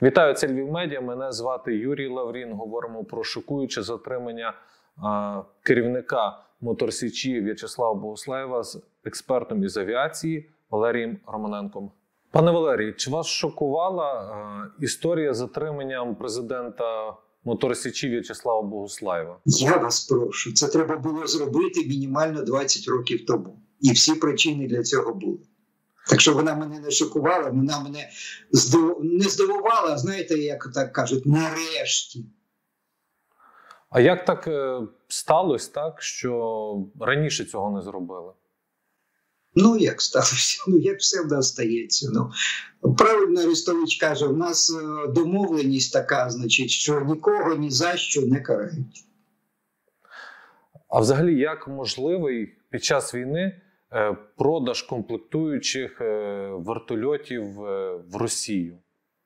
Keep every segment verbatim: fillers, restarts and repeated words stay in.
Вітаю, це Львів Медіа. Мене звати Юрій Лаврін. Говоримо про шокуюче затримання а, керівника Моторсічі В'ячеслава Богуслаєва з експертом із авіації Валерієм Романенком. Пане Валерій, чи вас шокувала а, історія затримання президента Моторсічі В'ячеслава Богуслаєва? Я вас прошу, це треба було зробити мінімально двадцять років тому. І всі причини для цього були. Так що вона мене не шокувала, вона мене здив... не здивувала, знаєте, як так кажуть, нарешті. А як так е, сталося, так, що раніше цього не зробили? Ну, як сталося? Ну, як все в нас стається. Ну, правильно Арестович каже, у нас домовленість така, значить, що нікого ні за що не карають. А взагалі, як можливий під час війни продаж комплектуючих вертольотів в Росію?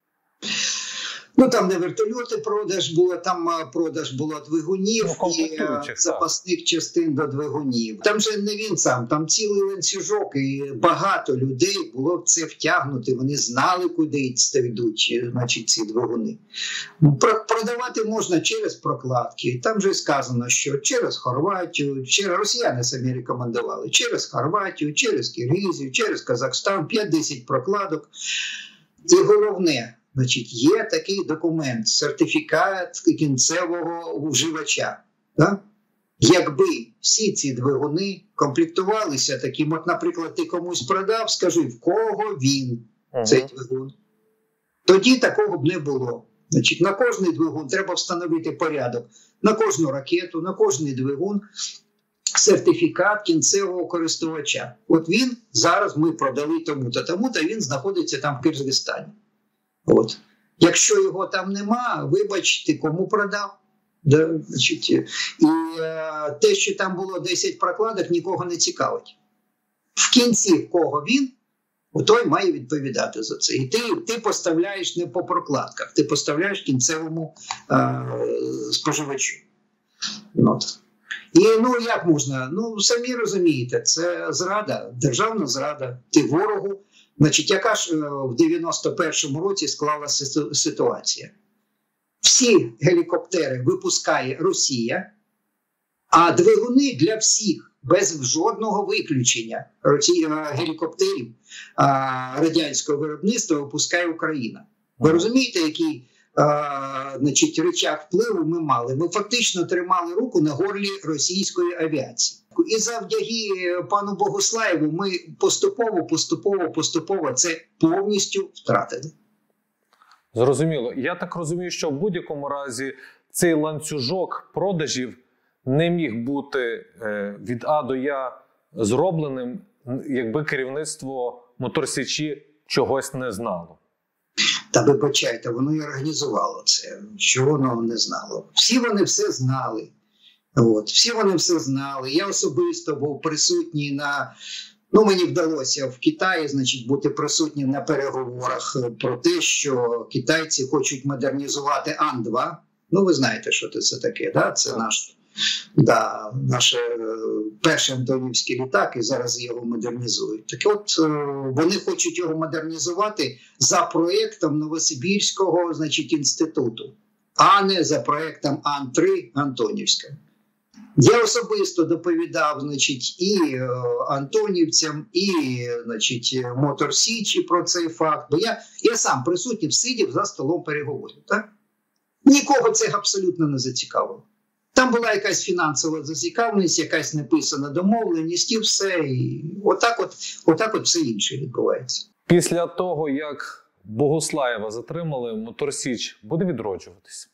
Ну, там не вертольоти продаж було, там продаж було двигунів ну, і запасних частин до двигунів. Там же не він сам, там цілий ланцюжок, і багато людей було в це втягнути. Вони знали, куди це йдуть, значить, ці двигуни. Продавати можна через прокладки. Там же сказано, що через Хорватію, через росіяни самі рекомендували, через Хорватію, через Киргизію, через Казахстан, п'ять-десять прокладок. І головне, значить, є такий документ, сертифікат кінцевого вживача. Да? Якби всі ці двигуни комплектувалися таким, от, наприклад, ти комусь продав, скажи, в кого він, ага. цей двигун. Тоді такого б не було. Значить, на кожний двигун треба встановити порядок. На кожну ракету, на кожний двигун сертифікат кінцевого користувача. От він, зараз ми продали тому-то, тому-то, він знаходиться там в Киргизстані. От. Якщо його там нема, вибач, ти кому продав. Да? Значить, і е, те, що там було десять прокладок, нікого не цікавить. В кінці, в кого він, той має відповідати за це. І ти, ти поставляєш не по прокладках, ти поставляєш кінцевому е, споживачу. От. І ну як можна? Ну самі розумієте, це зрада, державна зрада. Ти ворогу. Значить, яка ж в дев'яносто першому році склалася ситуація? Всі гелікоптери випускає Росія, а двигуни для всіх, без жодного виключення гелікоптерів радянського виробництва випускає Україна. Ви розумієте, який а, значить, рычаг впливу ми мали? Ми фактично тримали руку на горлі російської авіації. І завдяки пану Богуслаєву ми поступово, поступово, поступово це повністю втратили. Зрозуміло. Я так розумію, що в будь-якому разі цей ланцюжок продажів не міг бути від А до Я зробленим, якби керівництво Моторсічі чогось не знало. Та вибачайте, воно і організувало це. Що воно не знало? Всі вони все знали. От. Всі вони все знали. Я особисто був присутній на... Ну, мені вдалося в Китаї, значить, бути присутнім на переговорах про те, що китайці хочуть модернізувати Ан два. Ну, ви знаєте, що це таке, да? Це наш, да, наш перший антонівський літак, і зараз його модернізують. Так от, вони хочуть його модернізувати за проєктом Новосибірського, значить, інституту, а не за проєктом Ан три Антонівського. Я особисто доповідав, значить, і е, антонівцям, і, значить, Моторсічі про цей факт. Бо я, я сам присутній сидів за столом переговорів. Так? Нікого це абсолютно не зацікавило. Там була якась фінансова зацікавленість, якась написана домовленість і все. І отак от, отак от все інше відбувається. Після того, як Богуслаєва затримали, Моторсіч буде відроджуватись?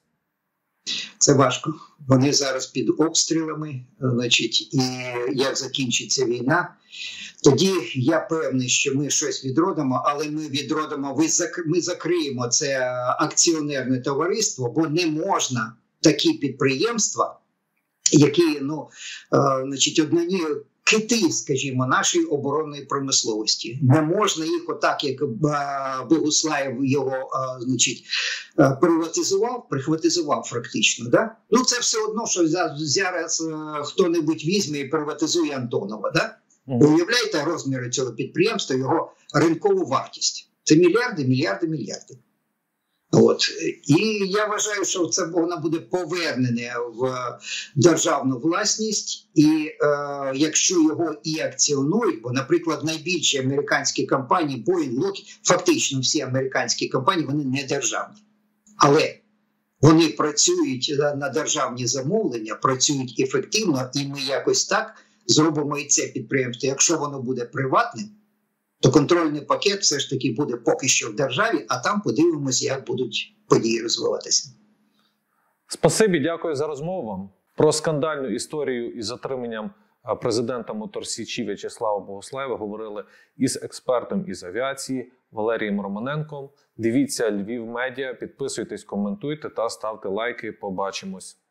Це важко. Вони зараз під обстрілами, значить, і як закінчиться війна, тоді я певний, що ми щось відродимо, але ми відродимо, ми закриємо це акціонерне товариство, бо не можна такі підприємства, які, ну, значить, одні кити, скажімо, нашої оборонної промисловості. Не можна їх отак, як Богуслаєв його, значить, приватизував, прихватизував фактично. Да? Ну, це все одно, що зараз хто-небудь візьме і приватизує Антонова. Да? Ви уявляєте розміри цього підприємства, його ринкову вартість. Це мільярди, мільярди, мільярди. От. І я вважаю, що це воно буде повернене в державну власність, і е, якщо його і акціонують, бо, наприклад, найбільші американські компанії, Boeing, Lockheed, фактично всі американські компанії, вони не державні. Але вони працюють на державні замовлення, працюють ефективно, і ми якось так зробимо і це підприємство. Якщо воно буде приватним, то контрольний пакет все ж таки буде поки що в державі, а там подивимося, як будуть події розвиватися. Спасибі, дякую за розмову вам. Про скандальну історію із затриманням президента Моторсічі В'ячеслава Богуслаєва говорили із експертом із авіації Валерієм Романенком. Дивіться Львів Медіа, підписуйтесь, коментуйте та ставте лайки. Побачимось.